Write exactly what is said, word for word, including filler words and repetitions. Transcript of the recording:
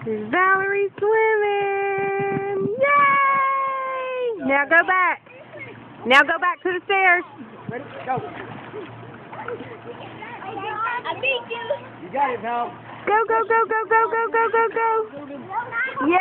There's Valerie swimming. Yay! Now go back. Now go back to the stairs. Ready? Go. I beat you. You got it, Val. Go, go, go, go, go, go, go, go, go. Yeah.